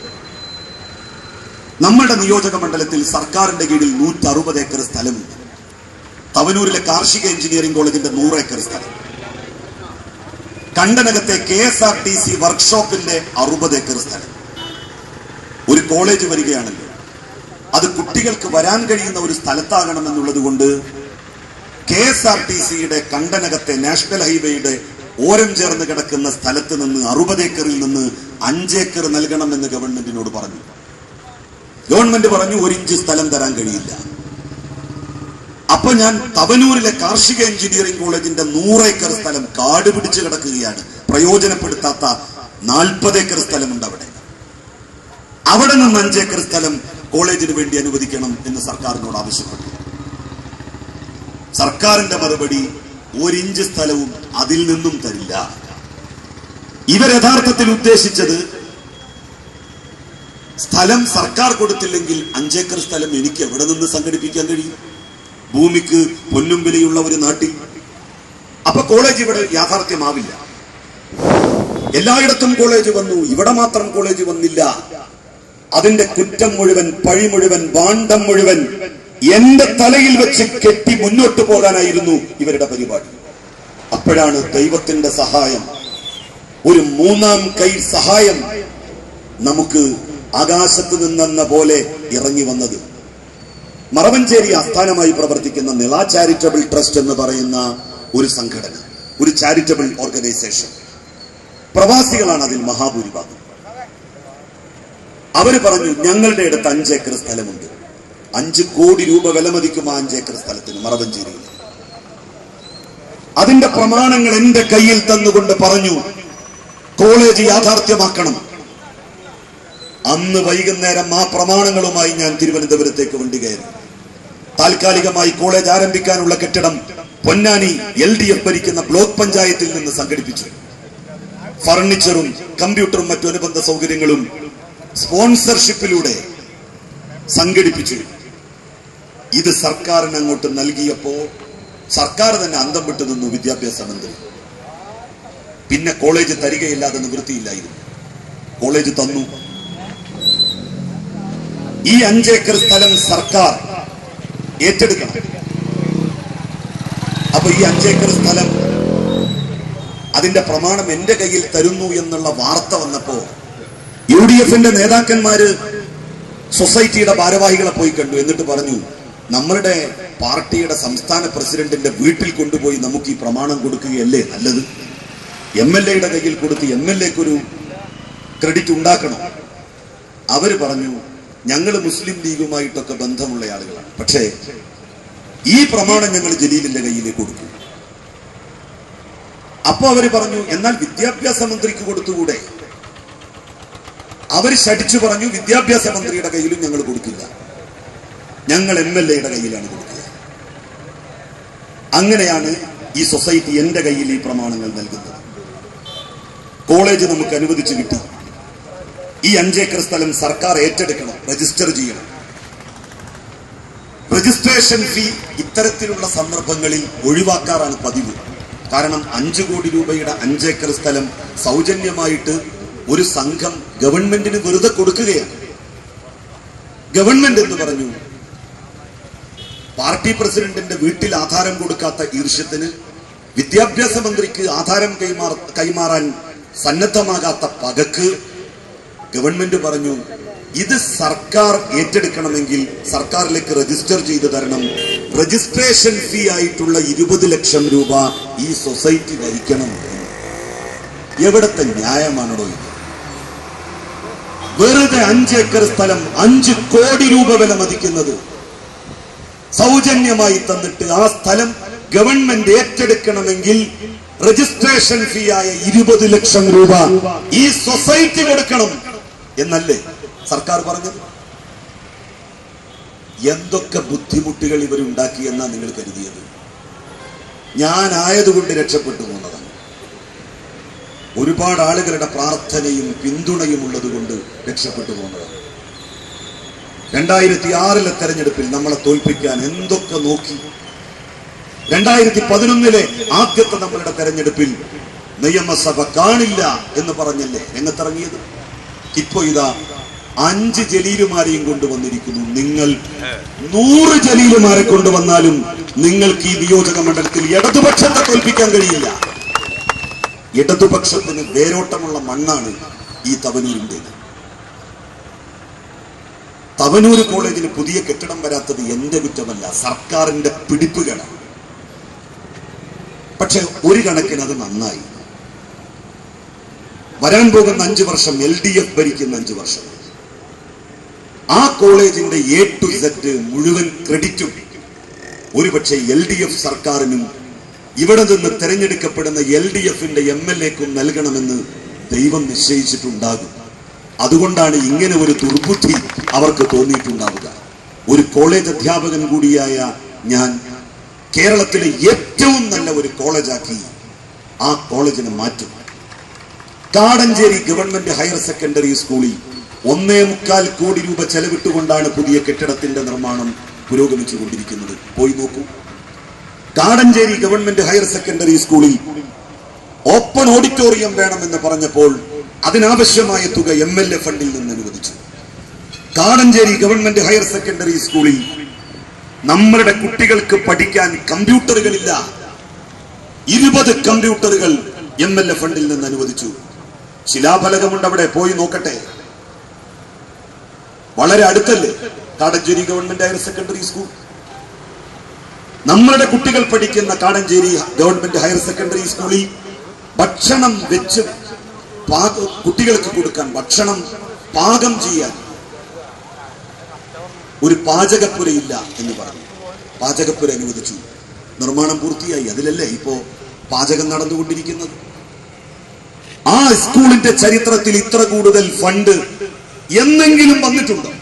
നമ്മുടെ നിയോജക മണ്ഡലത്തിൽ സർക്കാരിന്റെ കീഴിൽ 160 ഏക്കർ സ്ഥലമുണ്ട്. തവനൂരിലെ കാർഷിക എഞ്ചിനീയറിംഗ് കോളേജിന്റെ 100 ഏക്കർ സ്ഥലം, കണ്ടനകത്തെ KSRTC വർക്ക്ഷോപ്പിന്റെ 60 ഏക്കർ സ്ഥലം. ഒരു കോളേജ് വരികയാണല്ലോ, അത് കുട്ടികൾക്ക് വരാൻ കഴിയുന്ന ഒരു സ്ഥലത്താകണമെന്നുള്ളത് കൊണ്ട് KSRTC-യുടെ കണ്ടനകത്തെ നാഷണൽ ഹൈവേയുടെ ഓരം ചേർന്ന് കിടക്കുന്ന സ്ഥലത്ത് നിന്ന് 60 ഏക്കറിൽ നിന്ന് 5 ഏക്കർ നൽകണമെന്ന് ഗവൺമെന്റിനോട് പറഞ്ഞു. ഗവൺമെന്റ് പറഞ്ഞു 1 ഇഞ്ച് സ്ഥലം തരാൻ കഴിയില്ല. അപ്പൊ ഞാൻ തവനൂരിലെ കാർഷിക എഞ്ചിനീയറിംഗ് കോളേജിന്റെ 100 ഏക്കർ സ്ഥലം കാട് പിടിച്ച് കിടക്കുകയാണ്, പ്രയോജനപ്പെടുത്താത്ത 40 ഏക്കർ സ്ഥലമുണ്ട് അവിടെ. അവിടെ നിന്ന് 5 ഏക്കർ സ്ഥലം കോളേജിന് വേണ്ടി അനുവദിക്കണം എന്ന് സർക്കാരിനോട് ആവശ്യപ്പെട്ടു. സർക്കാരിന്റെ മറുപടി ഒരിഞ്ച് സ്ഥലവും അതിൽ നിന്നും തരില്ല. ഇവർ യഥാർത്ഥത്തിൽ ഉദ്ദേശിച്ചത് സ്ഥലം സർക്കാർ കൊടുത്തില്ലെങ്കിൽ 5 ഏക്കർ സ്ഥലം എനിക്ക് എവിടെ നിന്ന് സംഘടിപ്പിക്കാൻ കഴിയും? ഭൂമിക്ക് പൊന്നും വിലയുള്ള ഒരു നാട്ടിൽ. അപ്പൊ കോളേജ് ഇവിടെ യാഥാർത്ഥ്യമാവില്ല. എല്ലായിടത്തും കോളേജ് വന്നു, ഇവിടെ മാത്രം കോളേജ് വന്നില്ല. അതിന്റെ കുറ്റം മുഴുവൻ, പഴി മുഴുവൻ, ഭാണ്ഡം മുഴുവൻ എന്റെ തലയിൽ വെച്ച് കെട്ടി മുന്നോട്ട് പോകാനായിരുന്നു ഇവരുടെ പരിപാടി. അപ്പോഴാണ് ദൈവത്തിന്റെ സഹായം, ഒരു മൂന്നാം കൈ സഹായം നമുക്ക് ആകാശത്ത് നിന്നെന്ന പോലെ ഇറങ്ങി വന്നത്. മറവഞ്ചേരി ആസ്ഥാനമായി പ്രവർത്തിക്കുന്ന നിള ചാരിറ്റബിൾ ട്രസ്റ്റ് എന്ന് പറയുന്ന ഒരു സംഘടന, ഒരു ചാരിറ്റബിൾ ഓർഗനൈസേഷൻ. പ്രവാസികളാണ് അതിൽ മഹാഭൂരിഭാഗം. അവര് പറഞ്ഞു, ഞങ്ങളുടെ അടുത്ത് 5 ഏക്കർ സ്ഥലമുണ്ട്, 5 കോടി രൂപ വിലമതിക്കും ആ 5 ഏക്കർ സ്ഥലത്തിന് മറവഞ്ചേരിയിൽ. അതിന്റെ പ്രമാണങ്ങൾ എന്റെ കയ്യിൽ തന്നുകൊണ്ട് പറഞ്ഞു, കോളേജ് യാഥാർത്ഥ്യമാക്കണം. അന്ന് വൈകുന്നേരം ആ പ്രമാണങ്ങളുമായി ഞാൻ തിരുവനന്തപുരത്തേക്ക് വണ്ടി കയറി. താൽക്കാലികമായി കോളേജ് ആരംഭിക്കാനുള്ള കെട്ടിടം പൊന്നാനി LDF ഭരിക്കുന്ന ബ്ലോക്ക് പഞ്ചായത്തിൽ നിന്ന് സംഘടിപ്പിച്ചു. ഫർണിച്ചറും കമ്പ്യൂട്ടറും മറ്റു അനുബന്ധ സൗകര്യങ്ങളും സ്പോൺസർഷിപ്പിലൂടെ സംഘടിപ്പിച്ചു. ഇത് സർക്കാരിന് അങ്ങോട്ട് നൽകിയപ്പോ സർക്കാർ തന്നെ അന്തം വിട്ടു നിന്നു. വിദ്യാഭ്യാസ മന്ത്രി പിന്നെ കോളേജ് തരികയില്ലാതെ നിവൃത്തിയില്ലായിരുന്നു. കോളേജ് തന്നു. ഈ 5 ഏക്കർ സ്ഥലം സർക്കാർ ഏറ്റെടുക്കണം. അപ്പൊ ഈ 5 ഏക്കർ സ്ഥലം അതിന്റെ പ്രമാണം എന്റെ കയ്യിൽ തരുന്നു എന്നുള്ള വാർത്ത വന്നപ്പോ UDFന്റെ നേതാക്കന്മാര് സൊസൈറ്റിയുടെ ഭാരവാഹികളെ പോയി കണ്ടു. എന്നിട്ട് പറഞ്ഞു, നമ്മളുടെ പാർട്ടിയുടെ സംസ്ഥാന പ്രസിഡന്റിന്റെ വീട്ടിൽ കൊണ്ടുപോയി നമുക്ക് ഈ പ്രമാണം കൊടുക്കുകയല്ലേ നല്ലത്? MLA-യുടെ കയ്യിൽ കൊടുത്ത് MLA-ക്കൊരു ക്രെഡിറ്റ് ഉണ്ടാക്കണം. അവര് പറഞ്ഞു, ഞങ്ങൾ മുസ്ലിം ലീഗുമായിട്ടൊക്കെ ബന്ധമുള്ള ആളുകളാണ്, പക്ഷേ ഈ പ്രമാണം ഞങ്ങൾ ജലീലിന്റെ കയ്യിലേക്ക് കൊടുക്കും. അപ്പൊ അവര് പറഞ്ഞു, എന്നാൽ വിദ്യാഭ്യാസ മന്ത്രിക്ക് കൊടുത്തുകൂടെ? അവർ ശഠിച്ചു പറഞ്ഞു, വിദ്യാഭ്യാസ മന്ത്രിയുടെ കയ്യിലും ഞങ്ങൾ കൊടുക്കില്ല, ഞങ്ങൾ MLA-യുടെ കയ്യിലാണ് കൊടുക്കുക. അങ്ങനെയാണ് ഈ സൊസൈറ്റി എന്റെ കയ്യിൽ ഈ പ്രമാണങ്ങൾ നൽകുന്നത്. കോളേജ് നമുക്ക് അനുവദിച്ചു കിട്ടി. ഈ 5 ഏക്കർ സ്ഥലം സർക്കാർ ഏറ്റെടുക്കണം, രജിസ്റ്റർ ചെയ്യണം. രജിസ്ട്രേഷൻ ഫീ ഇത്തരത്തിലുള്ള സന്ദർഭങ്ങളിൽ ഒഴിവാക്കാറാണ് പതിവ്. കാരണം 5 കോടി രൂപയുടെ 5 ഏക്കർ സ്ഥലം സൗജന്യമായിട്ട് ഒരു സംഘം ഗവൺമെന്റിന് വെറുതെ കൊടുക്കുകയാണ്. ഗവൺമെന്റ് എന്ന് പറഞ്ഞു, പാർട്ടി പ്രസിഡന്റിന്റെ വീട്ടിൽ ആധാരം കൊടുക്കാത്ത ഈർഷ്യത്തിന്, വിദ്യാഭ്യാസ മന്ത്രിക്ക് ആധാരം കൈമാറാൻ സന്നദ്ധമാകാത്ത പകക്ക് ഗവൺമെന്റ് പറഞ്ഞു, ഇത് സർക്കാർ ഏറ്റെടുക്കണമെങ്കിൽ സർക്കാരിലേക്ക് രജിസ്റ്റർ ചെയ്തു തരണം. രജിസ്ട്രേഷൻ ഫീ ആയിട്ടുള്ള 20 ലക്ഷം രൂപ ഈ സൊസൈറ്റി വഹിക്കണം. എവിടത്തെ ന്യായമാണോ ഇത്? വെറുതെ 5 ഏക്കർ സ്ഥലം 5 കോടി രൂപ വില മതിക്കുന്നത് സൗജന്യമായി തന്നിട്ട് ആ സ്ഥലം ഗവൺമെന്റ് ഏറ്റെടുക്കണമെങ്കിൽ രജിസ്ട്രേഷൻ ഫീ ആയ 20 ലക്ഷം രൂപ ഈ സൊസൈറ്റി കൊടുക്കണം എന്നല്ലേ സർക്കാർ പറഞ്ഞത്? എന്തൊക്കെ ബുദ്ധിമുട്ടുകൾ ഇവരുണ്ടാക്കിയെന്നാ നിങ്ങൾ കരുതിയത്? ഞാനായതുകൊണ്ട് രക്ഷപ്പെട്ടു പോകുന്നതാണ്. ഒരുപാട് ആളുകളുടെ പ്രാർത്ഥനയും പിന്തുണയും ഉള്ളത് കൊണ്ട് രക്ഷപ്പെട്ടു പോകുന്നതാണ്. 2006 തെരഞ്ഞെടുപ്പിൽ നമ്മളെ തോൽപ്പിക്കാൻ എന്തൊക്കെ നോക്കി. 2011 ആദ്യത്തെ നമ്മളുടെ തെരഞ്ഞെടുപ്പിൽ നിയമസഭ കാണില്ല എന്ന് പറഞ്ഞല്ലേ രംഗത്തിറങ്ങിയത്. ഇപ്പൊ ഇതാ 5 ജലീലുമാരെയും കൊണ്ടുവന്നിരിക്കുന്നു. നിങ്ങൾ 100 ജലീലുമാരെ കൊണ്ടുവന്നാലും നിങ്ങൾക്ക് ഈ നിയോജക മണ്ഡലത്തിൽ ഇടതുപക്ഷത്തെ തോൽപ്പിക്കാൻ കഴിയില്ല. ഇടതുപക്ഷത്തിന് വേരോട്ടമുള്ള മണ്ണാണ് ഈ തവനൂരിൻ്റെത്. തവനൂർ കോളേജിന് പുതിയ കെട്ടിടം വരാത്തത് എന്റെ കുറ്റമല്ല, സർക്കാരിന്റെ പിടിപ്പുകളാണ്. പക്ഷെ ഒരു കണക്കിന് അത് നന്നായി. വരാൻ പോകുന്ന 5 വർഷം LDF ഭരിക്കുന്ന 5 വർഷം ആ കോളേജിന്റെ A to Z മുഴുവൻ ക്രെഡിറ്റും ഒരുപക്ഷെ LDF സർക്കാരിനും ഇവിടെ നിന്ന് തെരഞ്ഞെടുക്കപ്പെടുന്ന LDFന്റെ MLA-ക്കും നൽകണമെന്ന് ദൈവം നിശ്ചയിച്ചിട്ടുണ്ടാകും. അതുകൊണ്ടാണ് ഇങ്ങനെ ഒരു ദുർബുദ്ധി അവർക്ക് തോന്നിയിട്ടുണ്ടാവുക. ഒരു കോളേജ് അധ്യാപകൻ കൂടിയായ ഞാൻ കേരളത്തിലെ ഏറ്റവും നല്ല ഒരു കോളേജാക്കി ആ കോളേജിനെ മാറ്റും. കാടഞ്ചേരി ഗവൺമെന്റ് ഹയർ സെക്കൻഡറി സ്കൂളിൽ 1.25 കോടി രൂപ ചെലവിട്ടുകൊണ്ടാണ് പുതിയ കെട്ടിടത്തിന്റെ നിർമ്മാണം പുരോഗമിച്ചുകൊണ്ടിരിക്കുന്നത്. പോയി നോക്കൂ. കാടഞ്ചേരി ഗവൺമെന്റ് ഹയർ സെക്കൻഡറി സ്കൂളിൽ ഓപ്പൺ ഓഡിറ്റോറിയം വേണമെന്ന് പറഞ്ഞപ്പോൾ അതിനാവശ്യമായ തുക MLA ഫണ്ടിൽ നിന്ന് അനുവദിച്ചു. കാടഞ്ചേരി ഗവൺമെന്റ് ഹയർ സെക്കൻഡറി സ്കൂളിൽ നമ്മളുടെ കുട്ടികൾക്ക് പഠിക്കാൻ കമ്പ്യൂട്ടറുകളില്ല. 20 കമ്പ്യൂട്ടറുകൾ MLA ഫണ്ടിൽ നിന്ന് അനുവദിച്ചു. ശിലാഫലകമുണ്ട്, അവിടെ പോയി നോക്കട്ടെ. വളരെ അടുത്തല്ലേ Kadanchery government higher secondary school. നമ്മളുടെ കുട്ടികൾ പഠിക്കുന്ന കാടഞ്ചേരി ഗവൺമെന്റ് ഹയർ സെക്കൻഡറി സ്കൂളിൽ ഭക്ഷണം വെച്ച് കുട്ടികൾക്ക് കൊടുക്കാൻ, ഭക്ഷണം പാകം ചെയ്യാൻ ഒരു പാചകപ്പുരയില്ല എന്ന് പറഞ്ഞു. പാചകപ്പുര അനുവദിച്ചു. നിർമ്മാണം പൂർത്തിയായി. അതിലല്ലേ ഇപ്പോ പാചകം നടന്നുകൊണ്ടിരിക്കുന്നത്. ആ സ്കൂളിന്റെ ചരിത്രത്തിൽ ഇത്ര കൂടുതൽ ഫണ്ട് എന്നെങ്കിലും വന്നിട്ടുണ്ടോ?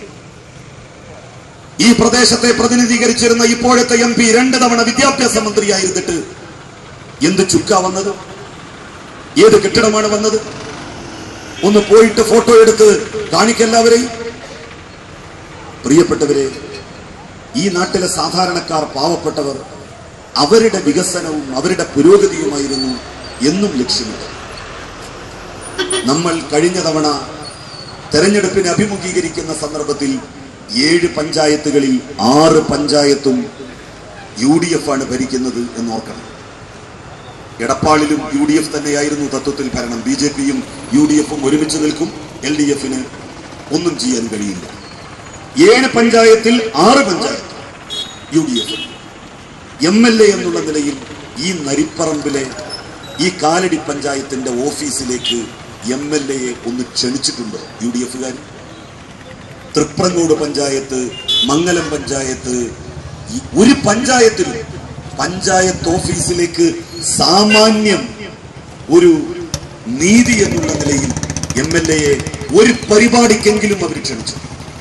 ഈ പ്രദേശത്തെ പ്രതിനിധീകരിച്ചിരുന്ന ഇപ്പോഴത്തെ MP 2 തവണ വിദ്യാഭ്യാസ മന്ത്രിയായിരുന്നിട്ട് എന്ത് ചുക്ക വന്നത്? ഏത് കെട്ടിടമാണ് വന്നത്? ഒന്ന് പോയിട്ട് ഫോട്ടോ എടുത്ത് കാണിക്കെല്ലാവരെയും. പ്രിയപ്പെട്ടവരെ, ഈ നാട്ടിലെ സാധാരണക്കാർ, പാവപ്പെട്ടവർ, അവരുടെ വികസനവും അവരുടെ പുരോഗതിയുമായിരുന്നു എന്നും ലക്ഷ്യമിട്ടത്. നമ്മൾ കഴിഞ്ഞ തവണ തെരഞ്ഞെടുപ്പിനെ അഭിമുഖീകരിക്കുന്ന സന്ദർഭത്തിൽ 7 പഞ്ചായത്തുകളിൽ 6 പഞ്ചായത്തും UDF ആണ് ഭരിക്കുന്നത് എന്നോർക്കണം. എടപ്പാളിലും UDF തന്നെയായിരുന്നു തത്വത്തിൽ ഭരണം. BJPയും UDFും ഒരുമിച്ച് നിൽക്കും. LDFന് ഒന്നും ചെയ്യാൻ കഴിയില്ല. 7 പഞ്ചായത്തിൽ 6 പഞ്ചായത്ത് UDF. MLA എന്നുള്ള നിലയിൽ ഈ നരിപ്പറമ്പിലെ ഈ കാലടി പഞ്ചായത്തിന്റെ ഓഫീസിലേക്ക് MLAയെ ഒന്ന് ക്ഷണിച്ചിട്ടുണ്ടോ UDFുകാർ? തൃപ്രങ്ങോട് പഞ്ചായത്ത്, മംഗലം പഞ്ചായത്ത്, ഒരു പഞ്ചായത്തിലും പഞ്ചായത്ത് ഓഫീസിലേക്ക് സാമാന്യം ഒരു നീതി എന്നുള്ള നിലയിൽ MLAയെ ഒരു പരിപാടിക്കെങ്കിലും അവർ ക്ഷണിച്ചു.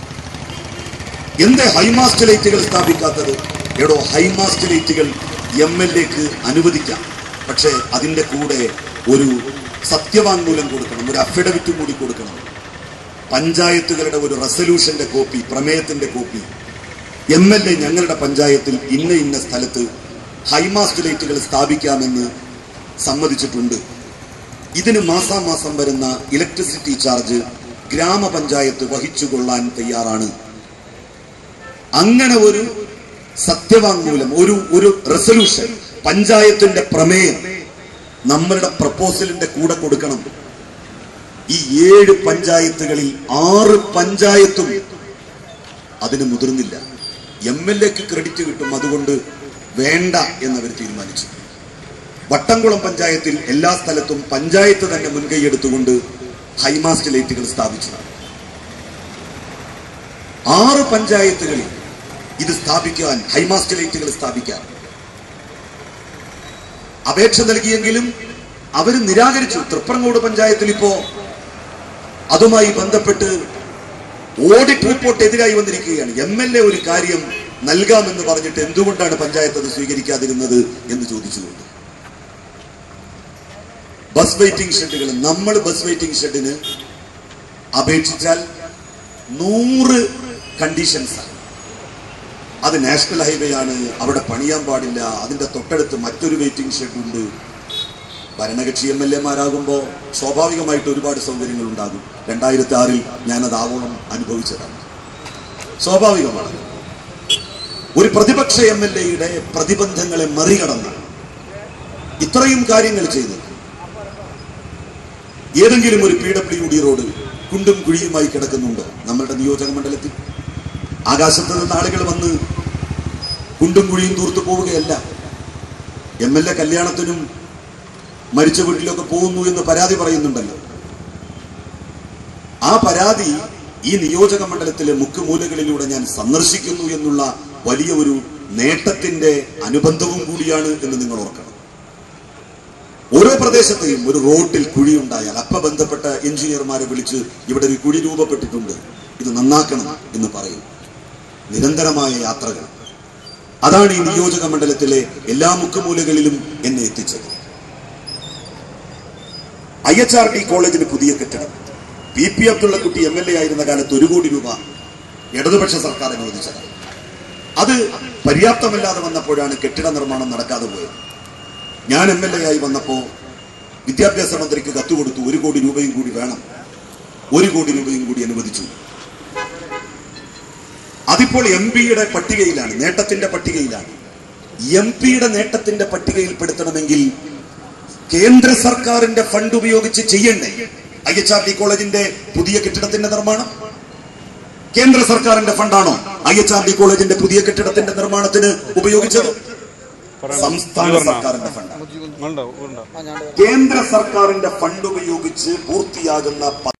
എന്തേ ഹൈമാസ്റ്റ് ലൈറ്റുകൾ സ്ഥാപിക്കാത്തത്? എടോ, ഹൈമാസ്റ്റ് ലൈറ്റുകൾ MLAക്ക് അനുവദിക്കാം. പക്ഷേ അതിന്റെ കൂടെ ഒരു സത്യവാങ്മൂലം കൊടുക്കണം, ഒരു അഫിഡവിറ്റും കൂടി കൊടുക്കണം. പഞ്ചായത്തുകളുടെ ഒരു റെസൊല്യൂഷന്റെ കോപ്പി, പ്രമേയത്തിന്റെ കോപ്പി. MLA ഞങ്ങളുടെ പഞ്ചായത്തിൽ ഇന്ന സ്ഥലത്ത് ഹൈമാസ്റ്റ് ലൈറ്റുകൾ സ്ഥാപിക്കാമെന്ന് സമ്മതിച്ചിട്ടുണ്ട്. ഇതിന് മാസാമാസം വരുന്ന ഇലക്ട്രിസിറ്റി ചാർജ് ഗ്രാമപഞ്ചായത്ത് വഹിച്ചുകൊള്ളാൻ തയ്യാറാണ്. അങ്ങനെ ഒരു സത്യവാങ്മൂലം, ഒരു റെസൊല്യൂഷൻ, പഞ്ചായത്തിന്റെ പ്രമേയം നമ്മളുടെ പ്രപ്പോസലിന്റെ കൂടെ കൊടുക്കണം. ഈ 7 പഞ്ചായത്തുകളിൽ 6 പഞ്ചായത്തും അതിന് മുതിർന്നില്ല. MLAക്ക് ക്രെഡിറ്റ് കിട്ടും, അതുകൊണ്ട് വേണ്ട എന്നവർ തീരുമാനിച്ചു. വട്ടംകുളം പഞ്ചായത്തിൽ എല്ലാ സ്ഥലത്തും പഞ്ചായത്ത് തന്നെ മുൻകൈയെടുത്തുകൊണ്ട് ഹൈമാസ്റ്റ് ലൈറ്റുകൾ സ്ഥാപിച്ചു. 6 പഞ്ചായത്തുകളിൽ ഇത് സ്ഥാപിക്കാൻ, ഹൈമാസ്റ്റ് ലൈറ്റുകൾ സ്ഥാപിക്കാൻ അപേക്ഷ നൽകിയെങ്കിലും അവർ നിരാകരിച്ചു. തൃപ്രങ്ങോട് പഞ്ചായത്തിൽ ഇപ്പോ അതുമായി ബന്ധപ്പെട്ട് ഓഡിറ്റ് റിപ്പോർട്ട് എതിരായി വന്നിരിക്കുകയാണ്. MLA ഒരു കാര്യം നൽകാമെന്ന് പറഞ്ഞിട്ട് എന്തുകൊണ്ടാണ് പഞ്ചായത്ത് അത് സ്വീകരിക്കാതിരുന്നത് എന്ന് ചോദിച്ചുകൊണ്ട്. ബസ് വെയിറ്റിംഗ് ഷെഡുകൾ, നമ്മൾ ബസ് വെയിറ്റിംഗ് ഷെഡിന് അപേക്ഷിച്ചാൽ 100 കണ്ടീഷൻസാണ്. അത് നാഷണൽ ഹൈവേ ആണ്, അവിടെ പണിയാൻ പാടില്ല, അതിന്റെ തൊട്ടടുത്ത് മറ്റൊരു വെയിറ്റിംഗ് ഷെഡ് ഉണ്ട്. ഭരണകക്ഷി MLAമാരാകുമ്പോൾ സ്വാഭാവികമായിട്ട് ഒരുപാട് സൗകര്യങ്ങൾ ഉണ്ടാകും. 2006 ഞാനത് ആവോളം അനുഭവിച്ചതാണ്. സ്വാഭാവികമാണ്. ഒരു പ്രതിപക്ഷ MLAയുടെ പ്രതിബന്ധങ്ങളെ മറികടന്ന് ഇത്രയും കാര്യങ്ങൾ ചെയ്ത് ഏതെങ്കിലും ഒരു PWD റോഡ് കുണ്ടും കുഴിയുമായി കിടക്കുന്നുണ്ടോ നമ്മളുടെ നിയോജക മണ്ഡലത്തിൽ? ആകാശത്ത് നിന്ന് ആളുകൾ വന്ന് കുണ്ടും കുഴിയും തൂർത്തു പോവുകയല്ല. MLA കല്യാണത്തിനും മരിച്ച വീട്ടിലൊക്കെ പോകുന്നു എന്ന് പരാതി പറയുന്നുണ്ടല്ലോ. ആ പരാതി ഈ നിയോജക മണ്ഡലത്തിലെ മുക്കുമൂലകളിലൂടെ ഞാൻ സന്ദർശിക്കുന്നു എന്നുള്ള വലിയ ഒരു നേട്ടത്തിന്റെ അനുബന്ധവും കൂടിയാണ് എന്ന് നിങ്ങൾ ഓർക്കണം. ഓരോ പ്രദേശത്തെയും ഒരു റോഡിൽ കുഴിയുണ്ടായാൽ അപ്പ ബന്ധപ്പെട്ട എഞ്ചിനീയർമാരെ വിളിച്ച് ഇവിടെ ഒരു കുഴി രൂപപ്പെട്ടിട്ടുണ്ട്, ഇത് നന്നാക്കണം എന്ന് പറയും. നിരന്തരമായ യാത്രകൾ. അതാണ് ഈ നിയോജക മണ്ഡലത്തിലെ എല്ലാ മുക്കുമൂലകളിലും എന്നെ എത്തിച്ചത്. IHRD കോളേജിന് പുതിയ കെട്ടിടം PP അബ്ദുള്ളക്കുട്ടി MLA ആയിരുന്ന കാലത്ത് 1 കോടി രൂപ ഇടതുപക്ഷ സർക്കാർ അനുവദിച്ചത്. അത് പര്യാപ്തമല്ലാതെ വന്നപ്പോഴാണ് കെട്ടിട നിർമ്മാണം നടക്കാതെ പോയത്. ഞാൻ MLA ആയി വന്നപ്പോൾ വിദ്യാഭ്യാസ മന്ത്രിക്ക് കത്ത് കൊടുത്തു, 1 കോടി രൂപയും കൂടി വേണം. 1 കോടി രൂപയും കൂടി അനുവദിച്ചു. അതിപ്പോൾ MP-യുടെ പട്ടികയിലാണ്, നേട്ടത്തിന്റെ പട്ടികയിലാണ്. MP-യുടെ നേട്ടത്തിന്റെ പട്ടികയിൽ പെടുത്തണമെങ്കിൽ കേന്ദ്ര സർക്കാരിന്റെ ഫണ്ട് ഉപയോഗിച്ച് ചെയ്യണ്ടേ? IHRD കോളേജിന്റെ പുതിയ കെട്ടിടത്തിന്റെ നിർമ്മാണം കേന്ദ്ര സർക്കാരിന്റെ ഫണ്ടാണോ IHRD കോളേജിന്റെ പുതിയ കെട്ടിടത്തിന്റെ നിർമ്മാണത്തിന് ഉപയോഗിച്ചത്? സംസ്ഥാന സർക്കാരിന്റെ ഫണ്ടാണ്. കേന്ദ്ര സർക്കാരിന്റെ ഫണ്ട് ഉപയോഗിച്ച് പൂർത്തിയാകുന്ന